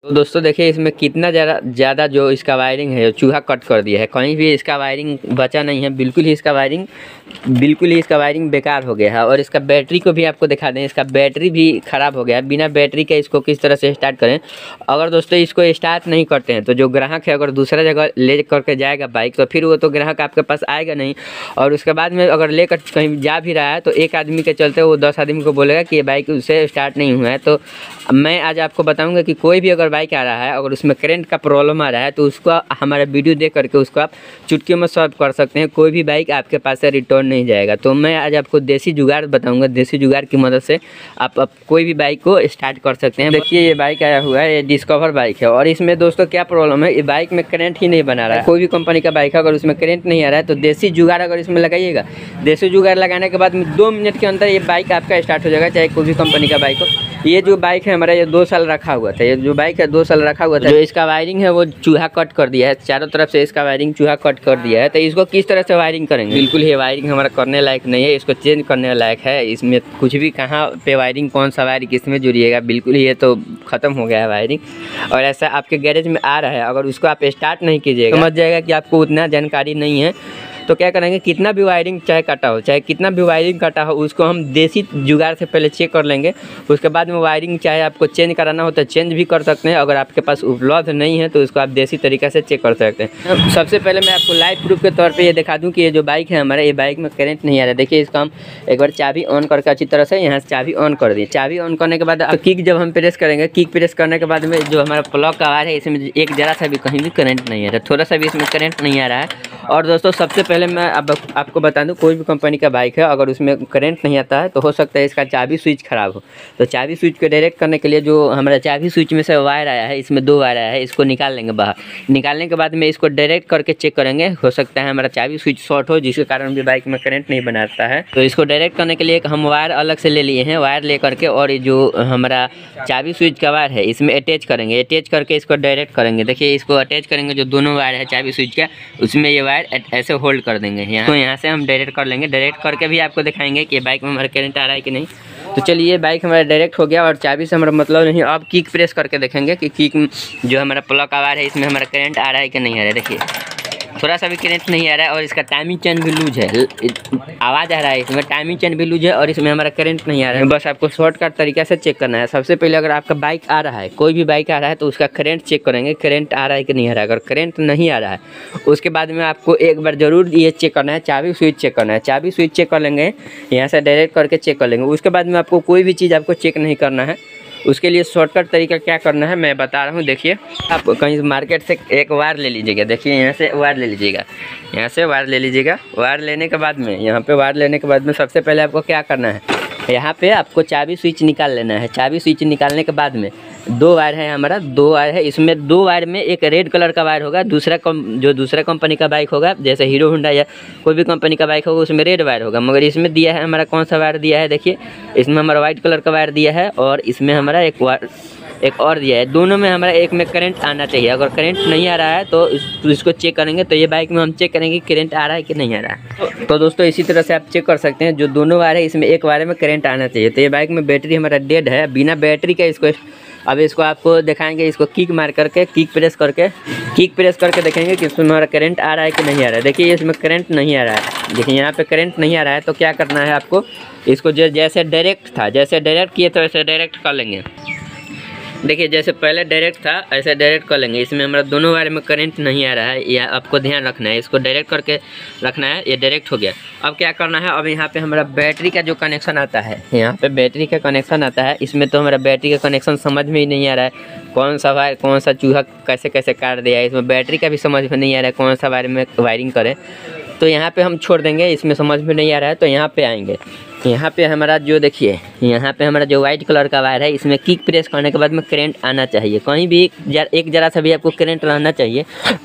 तो दोस्तों देखिए इसमें कितना ज़्यादा जो इसका वायरिंग है चूहा कट कर दिया है। कहीं भी इसका वायरिंग बचा नहीं है, बिल्कुल ही इसका वायरिंग बेकार हो गया है। और इसका बैटरी को भी आपको दिखा दें, इसका बैटरी भी ख़राब हो गया है। बिना बैटरी के इसको किस तरह से स्टार्ट करें। अगर दोस्तों इसको स्टार्ट नहीं करते हैं तो जो ग्राहक है अगर दूसरा जगह ले करके जाएगा बाइक, तो फिर वो तो ग्राहक आपके पास आएगा नहीं। और उसके बाद में अगर लेकर कहीं जा भी रहा है तो एक आदमी के चलते वो 10 आदमी को बोलेगा कि ये बाइक उससे स्टार्ट नहीं हुआ है। तो मैं आज आपको बताऊँगा कि कोई भी अगर बाइक आ रहा है, अगर उसमें करंट का प्रॉब्लम आ रहा है, तो उसको हमारा वीडियो देख करके उसको आप चुटकियों में सॉल्व कर सकते हैं। कोई भी बाइक आपके पास से रिटर्न नहीं जाएगा। तो मैं आज आपको देसी जुगाड़ बताऊंगा। देसी जुगाड़ की मदद से आप कोई भी बाइक को स्टार्ट कर सकते हैं। देखिए ये बाइक आया हुआ है, ये डिस्कवर बाइक है। और इसमें दोस्तों क्या प्रॉब्लम है, ये बाइक में करंट ही नहीं बना रहा है। कोई भी कंपनी का बाइक है अगर उसमें करंट नहीं आ रहा है तो देसी जुगाड़ अगर इसमें लगाइएगा, देसी जुगाड़ लगाने के बाद में 2 मिनट के अंदर ये बाइक आपका स्टार्ट हो जाएगा, चाहे कोई भी कंपनी का बाइक हो। ये जो बाइक है हमारा, ये 2 साल रखा हुआ था। ये जो बाइक है 2 साल रखा हुआ था। जो इसका वायरिंग है वो चूहा कट कर दिया है, चारों तरफ से इसका वायरिंग चूहा कट कर दिया है। तो इसको किस तरह से वायरिंग करेंगे, बिल्कुल ये वायरिंग हमारा करने लायक नहीं है, इसको चेंज करने लायक है। इसमें कुछ भी कहाँ पे वायरिंग, कौन सा वायर किस में जुड़िएगा, बिल्कुल ये तो ख़त्म हो गया है वायरिंग। और ऐसा आपके गैरेज में आ रहा है, अगर उसको आप स्टार्ट नहीं कीजिएगा, समझ जाएगा कि आपको उतना जानकारी नहीं है। तो क्या करेंगे, कितना भी वायरिंग चाहे कटा हो, चाहे कितना भी वायरिंग कटा हो, उसको हम देसी जुगाड़ से पहले चेक कर लेंगे। उसके बाद में वायरिंग चाहे आपको चेंज कराना हो तो चेंज भी कर सकते हैं। अगर आपके पास उपलब्ध नहीं है तो उसको आप देसी तरीक़े से चेक कर सकते हैं। सबसे पहले मैं आपको लाइव प्रूफ के तौर पर ये दिखा दूँ कि ये जो बाइक है हमारा, ये बाइक में करंट नहीं आ रहा है। देखिए इसका हम एक बार चाबी ऑन करके अच्छी तरह से यहाँ से चाबी ऑन कर दिए। चाबी ऑन करने के बाद किक जब हम प्रेस करेंगे, किक प्रेस करने के बाद में जो हमारा प्लग का वायर है, इसमें एक जरा सा भी कहीं भी करंट नहीं आ रहा है, थोड़ा सा भी इसमें करंट नहीं आ रहा है। और दोस्तों सबसे पहले मैं अब आपको बता दूं, कोई भी कंपनी का बाइक है अगर उसमें करंट नहीं आता है तो हो सकता है इसका चाबी स्विच ख़राब हो। तो चाबी स्विच को डायरेक्ट करने के लिए जो हमारा चाबी स्विच में से वायर आया है, इसमें 2 वायर आया है, इसको निकाल लेंगे बाहर। निकालने के बाद में इसको डायरेक्ट करके चेक करेंगे, हो सकता है हमारा चाबी स्विच शॉर्ट हो, जिसके कारण भी बाइक में करंट नहीं बनाता है। तो इसको डायरेक्ट करने के लिए हम वायर अलग से ले लिए हैं, वायर ले करके और जो हमारा चाबी स्विच का वायर है इसमें अटैच करेंगे। अटैच करके इसको डायरेक्ट करेंगे। देखिए इसको अटैच करेंगे, जो दोनों वायर है चाबी स्विच का, उसमें ये वायर ऐसे होल्ड कर देंगे यहाँ। तो यहाँ से हम डायरेक्ट कर लेंगे। डायरेक्ट करके भी आपको दिखाएंगे कि बाइक में हमारा करंट आ रहा है कि नहीं। तो चलिए बाइक हमारा डायरेक्ट हो गया और चाबी से हमारा मतलब नहीं। अब किक प्रेस करके देखेंगे कि किक जो हमारा प्लग का वायर है इसमें हमारा करंट आ रहा है कि नहीं आ रहा है। देखिए थोड़ा सा भी करंट नहीं आ रहा है और इसका टाइमिंग चेन भी लूज है, आवाज़ आ रहा है इसमें, टाइमिंग चेन भी लूज है और इसमें हमारा करंट नहीं आ रहा है। बस आपको शॉर्टकट तरीके से चेक करना है। सबसे पहले अगर आपका बाइक आ रहा है, कोई भी बाइक आ रहा है, तो उसका करंट चेक करेंगे, करंट आ रहा है कि नहीं आ रहा है। अगर करंट नहीं आ रहा है उसके बाद में आपको एक बार ज़रूर ये चेक करना है, चाबी स्विच चेक करना है। चाबी स्विच चेक कर लेंगे, यहाँ से डायरेक्ट करके चेक कर लेंगे। उसके बाद में आपको कोई भी चीज़ आपको चेक नहीं करना है। उसके लिए शॉर्टकट तरीका क्या करना है मैं बता रहा हूँ। देखिए आप कहीं मार्केट से एक वायर ले लीजिएगा। देखिए यहाँ से वायर ले लीजिएगा, यहाँ से वायर ले लीजिएगा। वायर लेने के बाद में, यहाँ पे वायर लेने के बाद में सबसे पहले आपको क्या करना है, यहाँ पे आपको चाबी स्विच निकाल लेना है। चाबी स्विच निकालने के बाद में 2 वायर है हमारा, 2 वायर है। इसमें 2 वायर में एक रेड कलर का वायर होगा, जो दूसरा कंपनी का बाइक होगा, जैसे हीरो होंडा या कोई भी कंपनी का बाइक होगा उसमें रेड वायर होगा। मगर इसमें दिया है हमारा कौन सा वायर दिया है, देखिए इसमें हमारा वाइट कलर का वायर दिया है और इसमें हमारा एक और दिया है। दोनों में हमारा एक में करंट आना चाहिए। अगर करंट नहीं आ रहा है तो इसको चेक करेंगे। तो ये बाइक में हम चेक करेंगे करंट आ रहा है कि नहीं आ रहा है। तो दोस्तों इसी तरह से आप चेक कर सकते हैं। जो दोनों वायर है इसमें एक वायर में करंट आना चाहिए। तो ये बाइक में बैटरी हमारा डेड है, बिना बैटरी का इसको अब इसको आपको दिखाएंगे। इसको किक मार करके, किक प्रेस करके देखेंगे कि इसमें हमारा करंट आ रहा है कि नहीं आ रहा है। देखिए इसमें करंट नहीं आ रहा है। देखिए यहाँ पे करंट नहीं आ रहा है। तो क्या करना है आपको, इसको जैसे डायरेक्ट था, जैसे डायरेक्ट किए तो ऐसे डायरेक्ट कर लेंगे। देखिए जैसे पहले डायरेक्ट था ऐसे डायरेक्ट कर लेंगे। इसमें हमारा दोनों वायर में करंट नहीं आ रहा है, यह आपको ध्यान रखना है। इसको डायरेक्ट करके रखना है, ये डायरेक्ट हो गया। अब क्या करना है, अब यहाँ पे हमारा बैटरी का जो कनेक्शन आता है, यहाँ पे बैटरी का कनेक्शन आता है। इसमें तो हमारा बैटरी का कनेक्शन समझ में ही नहीं आ रहा है। कौन सा वायर, कौन सा चूहा कैसे कैसे काट दिया है, इसमें बैटरी का भी समझ में नहीं आ रहा है कौन सा वायर में वायरिंग करें। तो यहाँ पे हम छोड़ देंगे, इसमें समझ में नहीं आ रहा है। तो यहाँ पे आएंगे, यहाँ पे हमारा जो देखिए, यहाँ पे हमारा जो वाइट कलर का वायर है, इसमें किक प्रेस करने के बाद में करंट आना चाहिए। कहीं भी एक जरा सा भी आपको करंट रहना चाहिए।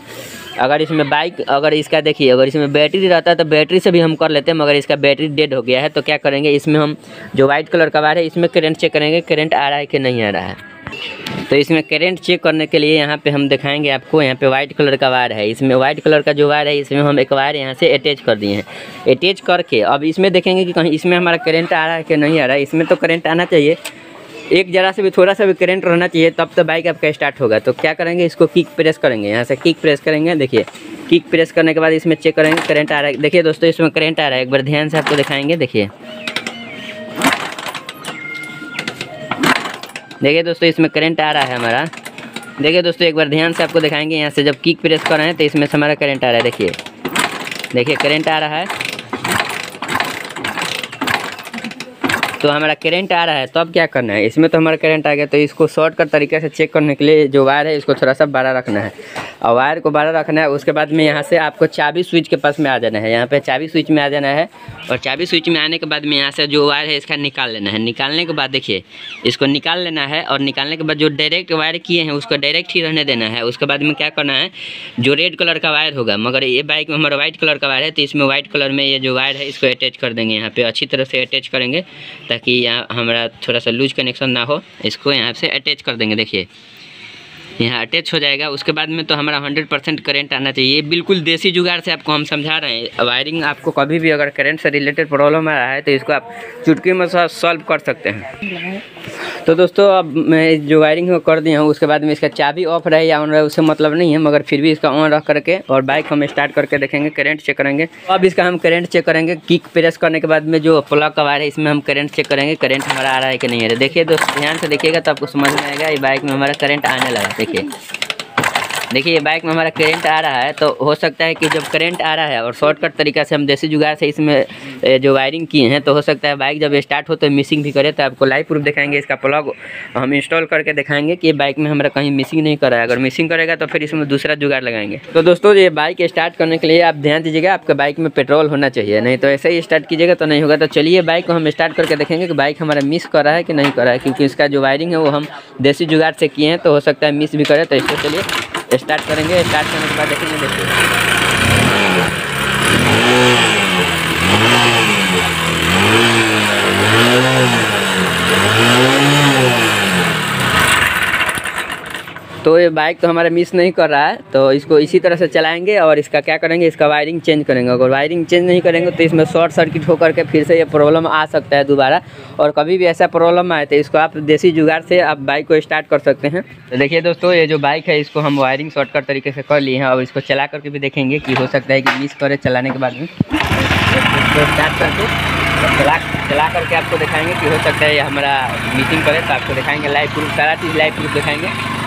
अगर इसमें बाइक, अगर इसका देखिए, अगर इसमें बैटरी रहता है तो बैटरी से भी हम कर लेते हैं, मगर इसका बैटरी डेड हो गया है। तो क्या करेंगे, इसमें हम जो वाइट कलर का वायर है इसमें करंट चेक करेंगे, करंट आ रहा है कि नहीं आ रहा है। तो इसमें करंट चेक करने के लिए यहाँ पे हम दिखाएंगे आपको। यहाँ पे वाइट कलर का वायर है, इसमें वाइट कलर का जो वायर है इसमें हम एक वायर यहाँ से अटैच कर दिए हैं। अटैच करके अब इसमें देखेंगे कि कहीं इसमें हमारा करंट आ रहा है कि नहीं आ रहा है। इसमें तो करंट आना चाहिए। एक जरा से भी थोड़ा सा भी करंट रहना चाहिए, तब तो बाइक आपका स्टार्ट होगा। तो क्या करेंगे, इसको किक प्रेस करेंगे, यहाँ से किक प्रेस करेंगे। देखिए किक प्रेस करने के बाद इसमें चेक करेंगे करंट आ रहा है। देखिए दोस्तों इसमें करंट आ रहा है, एक बार ध्यान से आपको दिखाएंगे। देखिए दोस्तों इसमें करंट आ रहा है हमारा। देखिए दोस्तों एक बार ध्यान से आपको दिखाएंगे, यहाँ से जब किक प्रेस कर रहे हैं तो इसमें से हमारा करंट आ रहा है। देखिए करंट आ रहा है, तो हमारा करंट आ रहा है। तो अब क्या करना है, इसमें तो हमारा करंट आ गया, तो इसको शॉर्टकट तरीके से चेक करने के लिए जो वायर है इसको थोड़ा सा बड़ा रखना है, और वायर को बड़ा रखना है। उसके बाद में यहाँ से आपको चाबी स्विच के पास में आ जाना है, यहाँ पे चाबी स्विच में आ जाना है, और चाबी स्विच में आने के बाद में यहाँ से जो वायर है इसका निकाल लेना है। निकालने के बाद देखिए इसको निकाल लेना है, और निकालने के बाद जो डायरेक्ट वायर किए हैं उसको डायरेक्ट ही रहने देना है। उसके बाद में क्या करना है, जो रेड कलर का वायर होगा, मगर ये बाइक में हमारा वाइट कलर का वायर है, तो इसमें वाइट कलर में ये जो वायर है इसको अटैच कर देंगे। यहाँ पे अच्छी तरह से अटैच करेंगे ताकि यहाँ हमारा थोड़ा सा लूज कनेक्शन ना हो। इसको यहाँ से अटैच कर देंगे। देखिए यहाँ अटैच हो जाएगा। उसके बाद में तो हमारा 100% करंट आना चाहिए। बिल्कुल देसी जुगाड़ से आपको हम समझा रहे हैं। वायरिंग आपको कभी भी अगर करंट से रिलेटेड प्रॉब्लम आ रहा है तो इसको आप चुटकी में सॉल्व कर सकते हैं। तो दोस्तों अब मैं जो वायरिंग है वो कर दिया हूँ। उसके बाद में इसका चाबी ऑफ रहे या ऑन रहे उससे मतलब नहीं है, मगर फिर भी इसका ऑन रख करके और बाइक हम स्टार्ट करके देखेंगे, करंट चेक करेंगे। अब इसका हम करंट चेक करेंगे। किक प्रेस करने के बाद में जो प्लग का वायर है इसमें हम करंट चेक करेंगे, करंट हमारा आ रहा है कि नहीं आ रहा है। देखिए दोस्तों ध्यान से देखिएगा तो आपको समझ में आएगा ये बाइक में हमारा करंट आने लगा। देखिए ये बाइक में हमारा करंट आ रहा है। तो हो सकता है कि जब करंट आ रहा है और शॉर्टकट तरीका से हम देसी जुगाड़ से इसमें जो वायरिंग किए हैं, तो हो सकता है बाइक जब स्टार्ट हो तो मिसिंग भी करे। तो आपको लाइव प्रूफ दिखाएंगे, इसका प्लग हम इंस्टॉल करके दिखाएंगे कि ये बाइक में हमारा कहीं मिसिंग नहीं कर रहा है। अगर मिसिंग करेगा तो फिर इसमें दूसरा जुगाड़ लगाएंगे। तो दोस्तों ये बाइक स्टार्ट करने के लिए आप ध्यान दीजिएगा, आपके बाइक में पेट्रोल होना चाहिए, नहीं तो ऐसे ही स्टार्ट कीजिएगा तो नहीं होगा। तो चलिए बाइक को हम स्टार्ट करके देखेंगे कि बाइक हमारा मिस कर रहा है कि नहीं कर रहा है, क्योंकि इसका जो वायरिंग है वो हम देसी जुगाड़ से किए हैं, तो हो सकता है मिस भी करे। तो इसको चलिए स्टार्ट करेंगे। स्टार्ट करने के बाद देखेंगे। देखिए तो ये बाइक तो हमारा मिस नहीं कर रहा है। तो इसको इसी तरह से चलाएंगे और इसका क्या करेंगे, इसका वायरिंग चेंज करेंगे। अगर वायरिंग चेंज नहीं करेंगे तो इसमें शॉर्ट सर्किट होकर के फिर से ये प्रॉब्लम आ सकता है दोबारा। और कभी भी ऐसा प्रॉब्लम आए तो इसको आप देसी जुगाड़ से आप बाइक को स्टार्ट कर सकते हैं। तो देखिए दोस्तों ये जो बाइक है इसको हम वायरिंग शॉर्टकट तरीके से कर लिए हैं। और इसको चला करके भी देखेंगे कि हो सकता है कि मिस करे चलाने के बाद में। इसको स्टार्ट करके चला करके आपको दिखाएंगे कि हो सकता है ये हमारा मिसिंग करे। तो आपको दिखाएंगे लाइव प्रूफ, सारा चीज़ लाइव प्रूफ दिखाएंगे।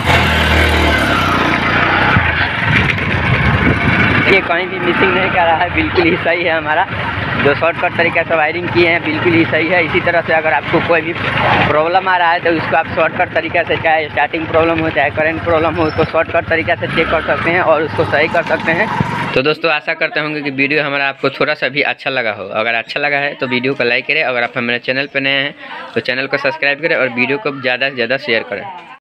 ये कहीं भी मिसिंग नहीं कर रहा है, बिल्कुल ही सही है। हमारा जो शॉर्टकट तरीके से वायरिंग किए हैं बिल्कुल ही सही है। इसी तरह से अगर आपको कोई भी प्रॉब्लम आ रहा है तो उसको आप शॉर्टकट तरीके से, चाहे स्टार्टिंग प्रॉब्लम हो चाहे करंट प्रॉब्लम हो, उसको शॉर्टकट तरीके से चेक कर सकते हैं और उसको सही कर सकते हैं। तो दोस्तों आशा करते होंगे कि वीडियो हमारा आपको थोड़ा सा भी अच्छा लगा हो। अगर अच्छा लगा है तो वीडियो को लाइक करें। अगर आप हमारे चैनल पर नए हैं तो चैनल को सब्सक्राइब करें और वीडियो को ज़्यादा से ज़्यादा शेयर करें।